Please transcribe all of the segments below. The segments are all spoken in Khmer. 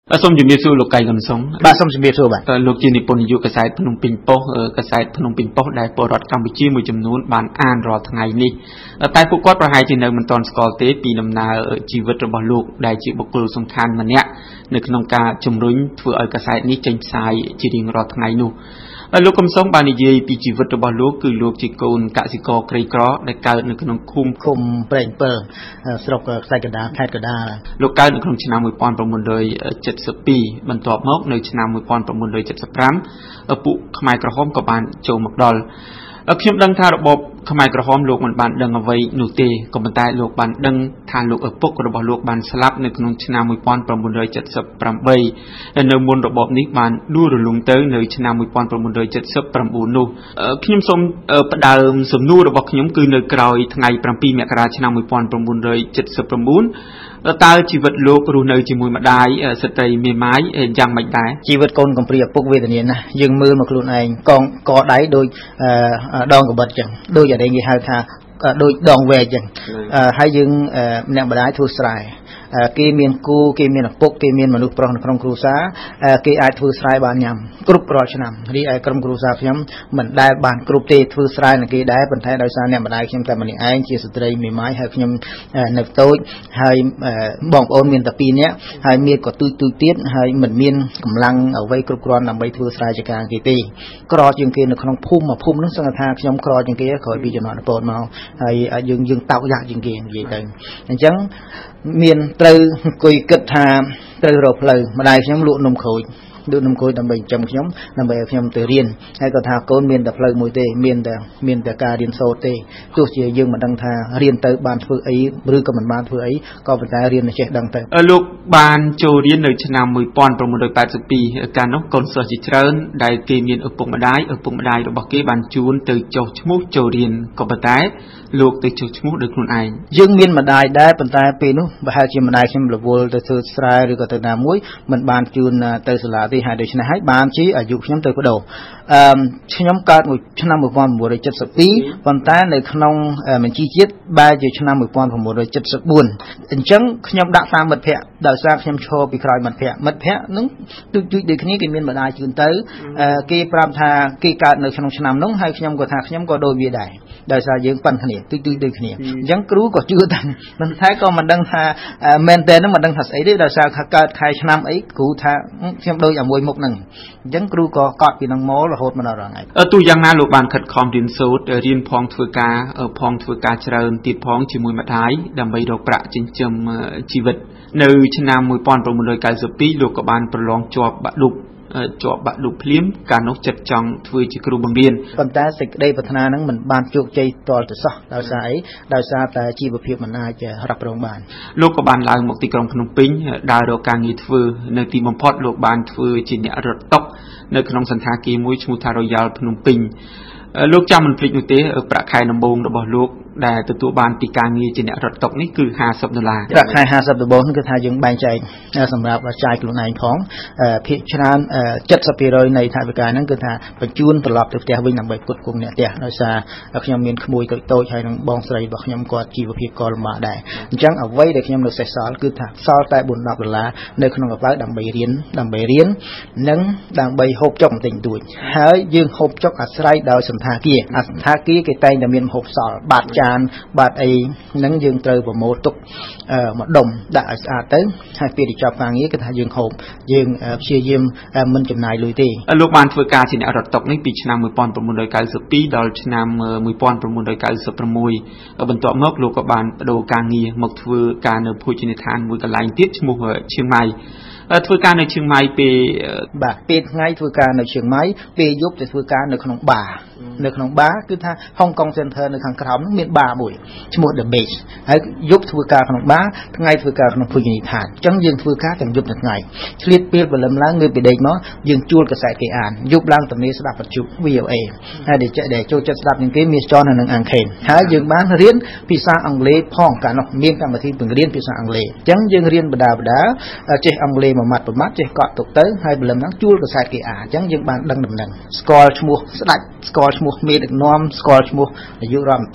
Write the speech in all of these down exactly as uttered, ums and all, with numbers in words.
បាទសូមជំរាបសួរលោកកៃកំសុងបាទសូមជំរាបសួរបាទលោកជានិពន្ធនាយកកាសែតភ្នំពេញប៉ុស្តិ៍កាសែតភ្នំពេញប៉ុស្តិ៍ដែលពលរដ្ឋកម្ពុជាមួយចំនួនបានអានរាល់ថ្ងៃនេះតែពួកគាត់ប្រហែលជានៅមិនទាន់ស្គាល់ទេពីដំណើរជីវិតរបស់លោកដែលជាបុគ្គលសំខាន់ម្នាក់នៅក្នុងការជំរុញធ្វើឲ្យកាសែតនេះចេញផ្សាយជារៀងរាល់ថ្ងៃនោះលោកកំសុងបាននិយាយពីជីវិតរបស់លោកគឺលោកជាកូនកសិករក្រីក្រដែលកើតនៅក្នុងឃុំឃុំប្រេងពិលស្រុកខ្សាច់កណ្ដាលខេត្តកណ្ដាលលោកកើតនៅក្នុងឆ្នាំmột nghìn chín trăm七十二បន្ទាប់មកនៅឆ្នាំmột nghìn chín trăm七十五ពួកខ្មែរក្រហមក៏បានចូលមកដល់ខ្ញុំដឹងថារបបខ្មែរក្រហមលោកមិនបានដឹងអ្វីនោះទេក៏ប៉ុន្តែលោកបានដឹងថាលោកឪពុករបស់លោកបានស្លាប់នៅក្នុងឆ្នាំmột nghìn chín trăm bảy mươi támនៅមុនរបបនេះបានដួលរលំទៅនៅឆ្នាំmột nghìn chín trăm bảy mươi chínនោះខ្ញុំសូមផ្ដើមសំណួររបស់ខ្ញុំគឺនៅក្រោយថ្ងៃbảyមករាឆ្នាំmột nghìn chín trăm bảy mươi chínតើជីវិតលោករស់នៅជាមួយម្ដាយស្ត្រីមេម៉ាយយ៉ាងម៉េចដែរជីវិតកូនកំព្រាឪពុកវេទនាណាស់យើងមើលមកខ្លួនឯងកងកដៃដូចដងកបិតចឹងដូចអីគេហៅថាដូចដងវែកចឹងហើយយើងម្នាក់ម្ដាយធ្វើស្រែគេមានគូគេមានឪពុកគេមានមនុស្សប្រុសនៅក្នុងគ្រួសារគេអាចធ្វើស្រែបានញ៉ាំគ្រប់រាល់ឆ្នាំរីឯក្រុមគ្រួសារខ្ញុំមិនដែលបានគ្រប់ទេធ្វើស្រែនឹងគេដែរប៉ុន្តែដោយសារអ្នកម្ដាយខ្ញុំតែម្នាក់ឯងជាស្ត្រីមេម៉ាយហើយខ្ញុំនៅតូចហើយបងប្អូនមានតែពីរនាក់ហើយមានក៏ទូចទូចទៀតហើយមិនមានកម្លាំងអ្វីគ្រប់គ្រាន់ដើម្បីធ្វើស្រែចការគេទេក្រជាងគេនៅក្នុងភូមិមួយភូមិនោះសឹងថាខ្ញុំក្រជាងគេក្រោយពីចំនួនរពតមកហើយយើងយើងតោកយ៉ាក់ជាងគេនិយាយទៅអញ្ចឹងមានត្រូវអង្គុយគិតថាត្រូវរកផ្លូវម្ដាយខ្ញុំលក់នំក្រូចលក់នំក្រូចដើម្បីចិញ្ចឹមខ្ញុំដើម្បីឲ្យខ្ញុំទៅរៀនហើយក៏ថាកូនមានតែផ្លូវមួយទេមានតែមានតែការរៀនសូត្រទេទោះជាយើងមិនដឹងថារៀនទៅបានធ្វើអីឬក៏មិនបានធ្វើអីក៏ប៉ុន្តែរៀនចេះដឹងទៅលោកបានចូលរៀននៅឆ្នាំmột nghìn chín trăm tám mươi haiកាលនោះកូនសិស្សជាច្រើនដែលគេមានឪពុកម្ដាយឪពុកម្ដាយរបស់គេបានជួនទៅចុះឈ្មោះចូលរៀនក៏ប៉ុន្តែលោកទៅចុះឈ្មោះដោយខ្លួនឯងយើងមានម្ដាយដែរប៉ុន្តែពេលនោះប្រហែលជាម្ដាយខ្ញុំរវល់ទៅធ្វើស្រែឬក៏ទៅណាមួយមិនបានជួនទៅសាលាទេហើយដូច្នេះហើយបានជាអាយុខ្ញុំទៅបដូរអឺខ្ញុំកើតមួយឆ្នាំmột nghìn chín trăm bảy mươi haiប៉ុន្តែនៅក្នុងបញ្ជីជាតិបែរជាឆ្នាំmột nghìn chín trăm bảy mươi bốnអញ្ចឹងខ្ញុំដាក់តាមមិត្តភ័ក្តិដោយសារខ្ញុំឈរពីក្រោយមិត្តភ័ក្តិមិត្តភ័ក្តិនឹងទូចទូចដូចគ្នាគេមានម្ដាយជូនទៅគេប្រាប់ថាគេកើតនៅក្នុងឆ្នាំនោះហើយខ្ញុំក៏ថាខ្ញុំក៏ដូចវាដែរដោយសារយើងប៉ិនគ្នាទូចទូចដូចគ្នាអញ្ចឹងគ្រូក៏ជឿតែមិនថាក៏មិនដឹងថាមែនតើនឹងមិនដឹងថាស្អីទេដោយសារថាកើតខែឆ្នាំអីគ្រូថាខ្ញុំដូចអាមួយមុខហ្នឹងអញ្ចឹងគ្រូក៏កត់ពីនឹងមករហូតមកដល់ថ្ងៃទោះយ៉ាងណាលោកបានខិតខំរៀនសូត្ររៀនផងធ្វើការផងធ្វើការច្រើនទៀតផងជាមួយម្ដាយដើម្បីរកប្រាក់ចិញ្ចឹមជីវិតនៅឆ្នាំmột nghìn chín trăm chín mươi haiលោកក៏បានប្រឡងជាប់បាក់ឌុបជាប់បាក់ឌុបភ្លាមកាលនោះចិត្តចង់ធ្វើជាគ្រូបង្រៀនប៉ុន្តែសេចក្តីប្រាថ្នាហ្នឹងមិនបានជោគជ័យតលទៅសោះដោយសារអីដោយសារតែជីវភាពមិនអាចរ៉ាប់រងបានលោកក៏បានឡើងមកទីក្រុងភ្នំពេញដើររកការងារធ្វើនៅទីបំផុតលោកបានធ្វើជាអ្នករត់តុនៅក្នុងសន្តាគារមួយឈ្មោះថា Royal ភ្នំពេញលោកចាំមិនភ្លេចនោះទេប្រាក់ខែដំបូងរបស់លោកដែលទទួលបានពីការងារជាអ្នករត់តុនេះគឺห้าสิบដុល្លារប្រាក់ខែห้าสิบដំបូងគឺថាយើងបែងចែកសម្រាប់ចាយខ្លួនឯងផងភាគច្រើនseventy percentនៃថវិកាហ្នឹងគឺថាបញ្ជូនត្រឡប់ទៅផ្ទះវិញដើម្បីផ្គត់ផ្គង់អ្នកផ្ទះដោយសារខ្ញុំមានក្មួយតូចតូចហើយនឹងបងស្រីរបស់ខ្ញុំគាត់ជីវភាពក៏លំបាកដែរអញ្ចឹងអ្វីដែលខ្ញុំនៅសេសសល់គឺថាសល់តែfour tenដុល្លារនៅក្នុងកប៉ៅដើម្បីរៀនដើម្បីរៀននិងដើម្បីហូបចុកបន្តិចបន្តួចហើយយើងហូបចុកអាស្រ័យដោយសន្តាគារអាសន្តាគារគេតែងតែមានហូបសល់បាត់ចានបាត់អីហ្នឹងយើងត្រូវប្រមូលទុកមកដុំដាក់ឲ្យស្អាតទៅហើយពេលចប់ការងារគឺថាយើងហូបយើងព្យាយាមមិនចំណាយលុយទេលោកបានធ្វើការជាអ្នករត់តុនេះពីឆ្នាំmột nghìn chín trăm chín mươi twoដល់ឆ្នាំmột nghìn chín trăm chín mươi sixបន្ទាប់មកលោកក៏បានបដូរការងារមកធ្វើការនៅភោជនីយដ្ឋានមួយកន្លែងទៀតឈ្មោះឈៀងម៉ៃធ្វើការនៅឈៀងម៉ៃពេលបាទពេលថ្ងៃធ្វើការនៅឈៀងម៉ៃពេលយប់ទៅធ្វើការនៅក្នុងបារនៅក្នុងបារគឺថា Hong Kong Center នៅខាងក្រោមនោះមានបារមួយឈ្មោះ The Beach ហើយយប់ធ្វើការក្នុងបារថ្ងៃធ្វើការក្នុងភោជនីយដ្ឋានអញ្ចឹងយើងធ្វើការទាំងយប់ទាំងថ្ងៃឆ្លៀតពេលព្រលឹមឡើងងើបពីដេកមកយើងជួលកាសែតគេអានយប់ឡើងទំនេរស្ដាប់បទជុ V O A ហើយដែលចូលចិត្តស្ដាប់ជាងគេមានចននៅនឹងអង្គេនហើយយើងបានរៀនភាសាអង់គ្លេសផងកាលនោះមានកម្មវិធីបង្រៀនភាសាអង់គ្លេសអញ្ចឹងយើងរៀនបដាបដាចេះអង់គ្លេសមួយម៉ាត់មួយម៉ាត់ចេះកត់ទុកទៅហើយព្រលឹមឡើងជួលកាសែតគេអានអញ្ចឹងយើងបានដឹងដំណឹងស្គាល់ឈ្មោះស្ដាច់ស្គាល់ឈ្មោះមេដឹកនាំស្គាល់ឈ្មោះនាយករដ្ឋមន្ត្រីស្គាល់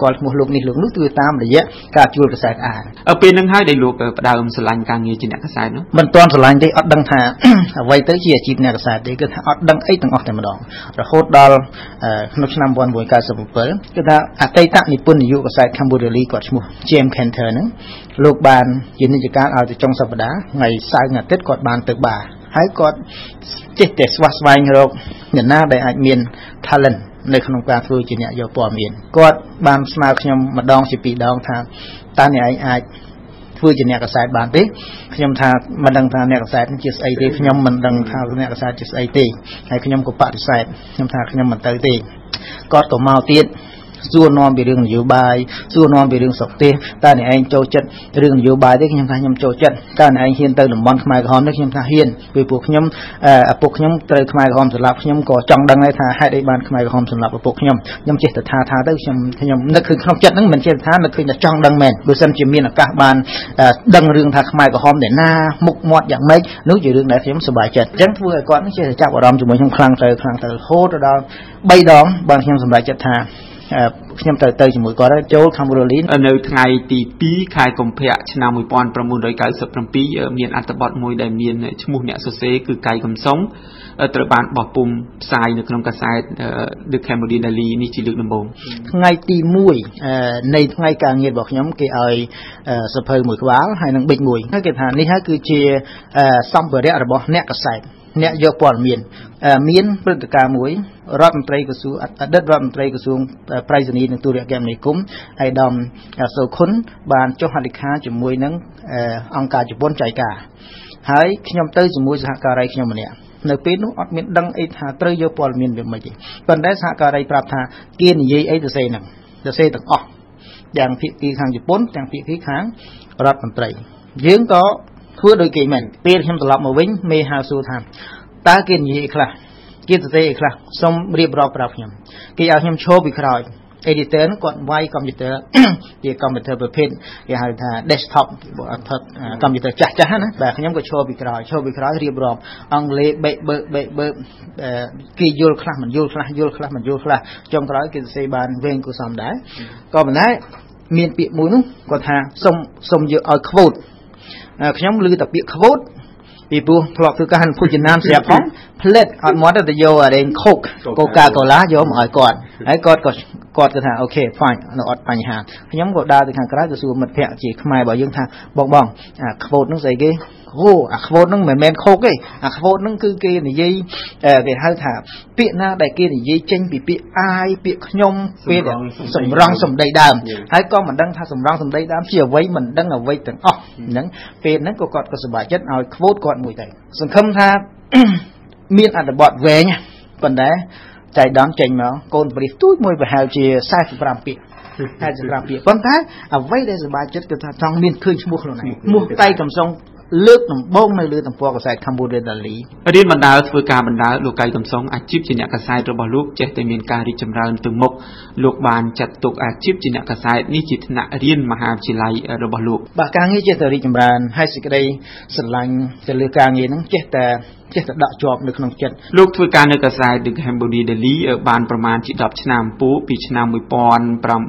ល់ឈ្មោះលោកនេះលោកនោះគឺតាមរយៈការជួលកាសែតអានពេលនឹងហើយដែលលោកផ្ដើមស្រឡាញ់ការងារជាអ្នកកាសែតនោះមិនទាន់ស្រឡាញ់ទេអត់ដឹងថាអ្វីទៅជាអាជីពអ្នកកាសែតទេគឺថាអត់ដឹងអីទាំងអស់តែម្ដងរហូតដល់ក្នុងឆ្នាំnineteen ninety-sevenគឺថាអតីតនិពន្ធនាយកកាសែត Cambodia Daily គាត់ឈ្មោះ James Cantor ហ្នឹងលោកបានជានិច្ចកាលឲ្យទៅចុងសប្តាហ៍ថ្ងៃសៅរ៍អាទិត្យគាត់បានទៅបារហើយគាត់ចេះតែស្វះស្វែងរកអ្នកណាដែលអាចមាន talent នៅក្នុងការធ្វើជាអ្នកយកព័ត៌មានគាត់បានស្នើខ្ញុំម្ដងជាពីរដងថាតើអ្នកឯងអាចធ្វើជាអ្នកកាសែតបានទេខ្ញុំថាមិនដឹងថាអ្នកកាសែតជាស្អីទេខ្ញុំមិនដឹងថាអ្នកកាសែតជាស្អីទេហើយខ្ញុំក៏បដិសេធខ្ញុំថាខ្ញុំមិនទៅទេគាត់ក៏មកទៀតសួរនាំពីរឿងនយោបាយសួរនាំពីរឿងសុខទេសតើអ្នកឯងចូលចិត្តរឿងនយោបាយទេខ្ញុំថាខ្ញុំចូលចិត្តតើអ្នកឯងហ៊ានទៅតំបន់ខ្មែរក្រហមនេះខ្ញុំថាហ៊ានពីព្រោះខ្ញុំឪពុកខ្ញុំត្រូវខ្មែរក្រហមសម្លាប់ខ្ញុំក៏ចង់ដឹងដែរថាហេតុអីបានខ្មែរក្រហមសម្លាប់ឪពុកខ្ញុំខ្ញុំចេះតែថាថាទៅខ្ញុំខ្ញុំនឹកឃើញក្នុងចិត្តហ្នឹងមិនចេះថានឹកឃើញតែចង់ដឹងមែនបើសិនជាមានឱកាសបានដឹងរឿងថាខ្មែរក្រហមដែលណាមុខមាត់យ៉ាងម៉េចនោះជារឿងដែលខ្ញុំសប្បាយចិត្តអញ្ចឹងធ្វើឲ្យគាត់ចេះតែចាប់អារម្មណ៍ជាមួយខ្ញុំខ្លាំងទៅខ្លាំងទៅរហូតដល់3ដងបានខ្ញុំសម្រេចចិត្តថាខ្ញុំទៅទៅជាមួយគាត់ចូល Cambodia Daily នៅថ្ងៃទីtwoខែកុម្ភៈឆ្នាំnineteen ninety-sevenមានអត្ថបទមួយដែលមានឈ្មោះអ្នកសរសេរគឺកៃកំសុងត្រូវបានបោះពុម្ពផ្សាយនៅក្នុងកាសែត The Cambodia Daily នេះជាលើកដំបូងថ្ងៃទីoneនៃថ្ងៃការងាររបស់ខ្ញុំគេឲ្យសភៅមួយក្បាលហើយនឹងប៊ិចមួយហើយគេថានេះហើយគឺជាសម្ភារៈរបស់អ្នកកាសែតអ្នកយកព័ត៌មានមានព្រឹត្តិការណ៍មួយរដ្ឋមន្ត្រីក្រសួងអតីតរដ្ឋមន្ត្រីក្រសួងប្រៃសណីនិងទូរគមនាគមន៍ហើយដំសូខុនបានចុះហត្ថលេខាជាមួយនឹងអង្គការជប៉ុនចៃកាហើយខ្ញុំទៅជាមួយសហការីខ្ញុំម្នាក់នៅពេលនោះអត់មានដឹងអីថាត្រូវយកព័ត៌មានវាមិនទេប៉ុន្តែសហការីប្រាប់ថាគេនិយាយអីទៅសេហ្នឹងទៅសេទាំងអស់ទាំងភាគីខាងជប៉ុនទាំងភាគីខាងរដ្ឋមន្ត្រីយើងក៏ធ្វើដោយគេមែនពេលខ្ញុំត្រឡប់មកវិញមេហៅសួរថាតើគេនិយាយខ្លះគេទៅទេខ្លះសូមរៀបរាប់ប្រាប់ខ្ញុំគេឲ្យខ្ញុំឈរពីក្រោយ editor គាត់វាយកុំព្យូទ័រជាកុំព្យូទ័រប្រភេទគេហៅថា desktop កុំព្យូទ័រចាស់ចាស់ណាបាទខ្ញុំក៏ឈរពីក្រោយឈរពីក្រោយរៀបរាប់អង់គ្លេសបេកបើកបេកបើកគេយល់ខ្លះមិនយល់ខ្លះយល់ខ្លះមិនយល់ខ្លះចុងក្រោយគេសរសេរបានវែងគួរសមដែរក៏ប៉ុន្តែមានពាក្យមួយនោះគាត់ថាសូមសូមយកឲ្យ quote ខ្ញុំឮតែពាក្យ quote ពីព្រោះធ្លាប់ធ្វើការភោជនាស្រាប់ផងផ្លេតអត់មកទៅយកអរេងខុកកូកាកូឡាយកមកឲ្យគាត់ហើយគាត់ក៏គាត់ក៏ថាអូខេ fine នៅអត់បញ្ហាខ្ញុំក៏ដើរទៅខាងក្រៅទៅសួរមិត្តភ័ក្តិជាខ្មែររបស់យើងថាបងបងអា quote នោះស្អីគេអូអា quote នោះមិនមែនខុកទេអា quote នោះគឺគេនិយាយគេហៅថាពាក្យណាដែលគេនិយាយចេញពីពាក្យអាយពាក្យខ្ញុំពេលសម្រងសម្ដីដើមហើយក៏មិនដឹងថាសម្រងសម្ដីដើមជាអ្វីមិនដឹងអ្វីទាំងអស់ហ្នឹងពេលហ្នឹងក៏គាត់ក៏សប្បាយចិត្តឲ្យ quote គាត់មួយទៅសង្ឃឹមថាមានអត្ថបទវែងប៉ុន្តែចៃដន្យចេញមកកូនប្រៀសទូចមួយប្រហែលជាforty-fiveពាក្យforty-fiveពាក្យប៉ុន្តែអ្វីដែលសប្បាយចិត្តគឺថាចង់មានឃើញឈ្មោះខ្លួនឯងឈ្មោះតៃកំសុងលើកដំបូងនៅលើទំព័រកាសែត Cambodia Daily រៀនបណ្ដាលធ្វើការបណ្ដាលលោកកៃកំសុងអាជីពជាអ្នកកាសែតរបស់លោកចេះតែមានការរីកចម្រើនទៅមុខលោកបានចាត់ទុកអាជីពជាអ្នកកាសែតនេះជាថ្នាក់រៀនមហាវិទ្យាល័យរបស់លោកបាទការងារចេះតែរីកចម្រើនហើយសេចក្តីស្រឡាញ់ទៅលើការងារហ្នឹងចេះតែចេះតែដាក់ជាប់នៅក្នុងចិត្តលោកធ្វើការនៅកាសែត The Cambodia Daily បានប្រមាណជាtenឆ្នាំពោពីឆ្នាំnineteen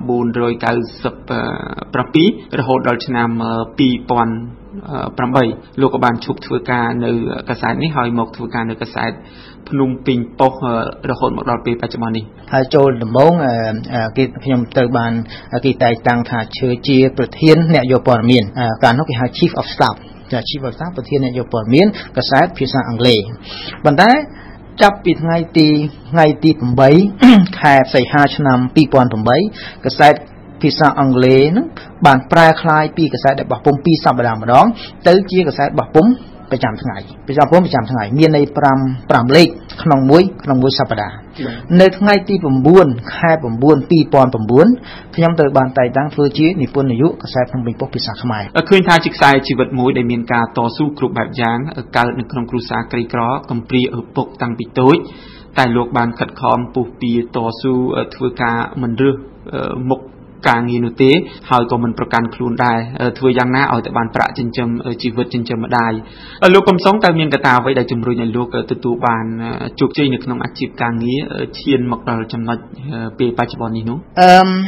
ninety-sevenរហូតដល់ឆ្នាំtwo thousand eightលោកក៏បានឈប់ធ្វើការនៅកាសែតនេះហើយមកធ្វើការនៅកាសែតភ្នំពេញប៉ុស្តិ៍រហូតមកដល់ពេលបច្ចុប្បន្ននេះហើយចូលដំបូងគេខ្ញុំទៅបានគេតែងតាំងថាឈើជាប្រធានអ្នកយកព័ត៌មានកាលនោះគេហៅ Chief of Staff ជា Chief of Staff ប្រធានអ្នកយកព័ត៌មានកាសែតភាសាអង់គ្លេសប៉ុន្តែចាប់ពីថ្ងៃទីថ្ងៃទីeightខែសីហាឆ្នាំtwo thousand eightកាសែតភាសាអង់គ្លេសហ្នឹងបានប្រែក្លាយពីកាសែតដែលបោះពុម្ពពីរសប្តាហ៍ម្ដងទៅជាកាសែតបោះពុម្ពប្រចាំថ្ងៃប្រចាំពុម្ពប្រចាំថ្ងៃមានន័យfiveលេខក្នុងមួយក្នុងមួយសប្តាហ៍នៅថ្ងៃទីnineខែnine two thousand nineខ្ញុំត្រូវបានតែងតាំងធ្វើជានិពន្ធនាយកកាសែតភ្នំពេញប៉ុស្តិ៍ភាសាខ្មែរឃើញថាជាខ្សែជីវិតមួយដែលមានការតស៊ូគ្រប់បែបយ៉ាងកើតនៅក្នុងគ្រួសារក្រីក្រកំព្រាឪពុកតាំងពីតូចតែលោកបានខិតខំពុះពៀតស៊ូធ្វើការមិនរើសមុខការងារនោះទេហើយក៏មិនប្រកាន់ខ្លួនដែរធ្វើយ៉ាងណាឲ្យតែបានប្រាក់ចិញ្ចឹមជីវិតចិញ្ចឹមម្ដាយលោកកំសុងតើមានកត្តាអ្វីដែលជំរុញឲ្យលោកទទួលបានជោគជ័យនៅក្នុងអាជីពការងារឈានមកដល់ចំណុចពេលបច្ចុប្បន្ននេះនោះអឺ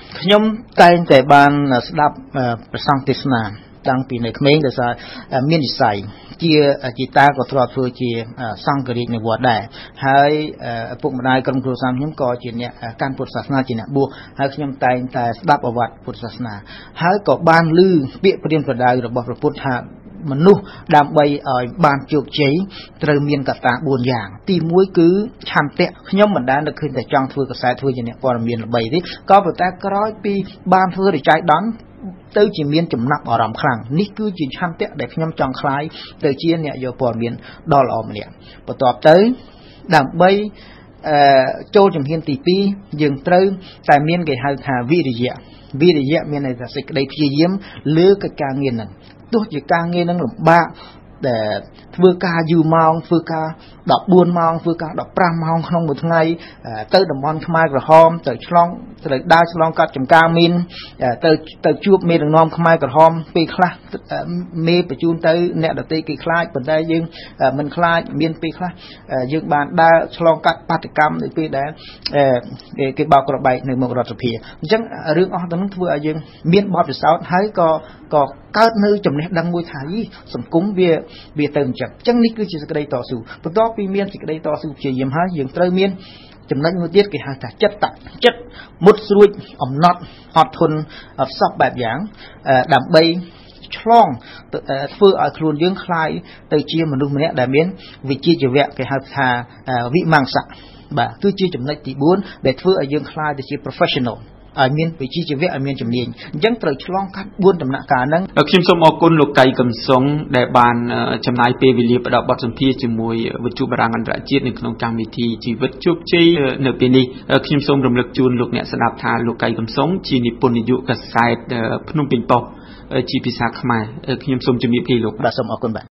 ខ្ញុំតែងតែបានស្ដាប់ព្រះសង្ឃទេសនាតាំងពីនៅក្មេងដោយសារមាននិស្ស័យជាជាតាក៏ធ្លាប់ធ្វើជាសង្ឃរាជនៅវត្តដែរហើយឪពុកម្ដាយក្រុមគ្រួសារខ្ញុំក៏ជាអ្នកកាន់ពុទ្ធសាសនាជាអ្នកបួសហើយខ្ញុំតែងតែស្ដាប់ប្រវត្តិពុទ្ធសាសនាហើយក៏បានឮពាក្យព្រានប្រដៅរបស់ព្រះពុទ្ធថាមនុស្សដើម្បីឲ្យបានជោគជ័យត្រូវមានកត្តាបួនយ៉ាងទីមួយគឺឆន្ទៈខ្ញុំមិនដែលនឹកឃើញតែចង់ធ្វើកសែតធ្វើជាអ្នកព័ត៌មានល្បីទេក៏ប៉ុន្តែក្រោយពីបានធ្វើរិច័យដន់ទៅជាមានចំណាប់អារម្មណ៍ខ្លាំងនេះគឺជាឆន្ទៈដែលខ្ញុំចង់ខ្លាយទៅជាអ្នកយកព័ត៌មានដ៏ល្អម្នាក់បន្ទាប់ទៅដើម្បីអឺចូលជំហានទីពីរយើងត្រូវតែមានគេហៅថាវិរិយៈវិរិយៈមានន័យថាសេចក្តីព្យាយាមលើកិច្ចការងារហ្នឹងទោះជាការងារនឹងលំបាកដែលធ្វើការយូរម៉ោងធ្វើការដប់បួនម៉ោងធ្វើការដប់ប្រាំម៉ោងក្នុងមួយថ្ងៃទៅតំបន់ខ្មែរក្រហមទៅឆ្លងត្រូវដើរឆ្លងកាត់ចំការមីនទៅទៅជួបមេដឹកនាំខ្មែរក្រហមពេលខ្លះមេបញ្ជូនទៅអ្នកដទៃគេខ្លាចប៉ុន្តែយើងមិនខ្លាចមានពេលខ្លះយើងបានដើរឆ្លងកាត់បាតកម្មនៅពេលដែលគេបោកក្របែកនៅមុខរដ្ឋសភាអញ្ចឹងរឿងអស់ទាំងនោះធ្វើឲ្យយើងមានបទពិសោធន៍ហើយក៏ក៏កើតនៅចំណេះដឹងមួយថាសង្គមវាវាទៅអញ្ចឹងអញ្ចឹងនេះគឺជាសេចក្តីតស៊ូបន្ទាប់ពីមានសេចក្តីតស៊ូព្យាយាមហើយយើងត្រូវមានចំណុចមួយទៀតគេហៅថាចិត្តតចិត្តមុតស្រួចអំណត់អត់ធន់ផ្សព្វបែបយ៉ាងដើម្បីឆ្លងធ្វើឲ្យខ្លួនយើងคลายទៅជាមនុស្សម្នាក់ដែលមានវិជ្ជាជីវៈគេហៅថាវិមង្សៈបាទគឺជាចំណុចទីបួនដែលធ្វើឲ្យយើងคลายទៅជា professional ឲ្យមានវិជ្ជាជីវៈឲ្យមានជំនាញអញ្ចឹងត្រូវឆ្លងកាត់បួនដំណាក់កាលហ្នឹងខ្ញុំសូមអរគុណលោកកៃកំសុងដែលបានចំណាយពេលវេលាផ្ដល់បទសម្ភាសន៍ជាមួយវិទ្យុបារាំងអន្តរជាតិនៅក្នុងកម្មវិធីជីវិតជោគជ័យនៅពេលនេះខ្ញុំសូមរំលឹកជូនលោកអ្នកស្ដាប់ថាលោកកៃកំសុងជានិពន្ធនាយកកាសែតភ្នំពេញប៉ុស្តិ៍ជាភាសាខ្មែរខ្ញុំសូមជម្រាបលាលោកបាទសូមអរគុណបាទ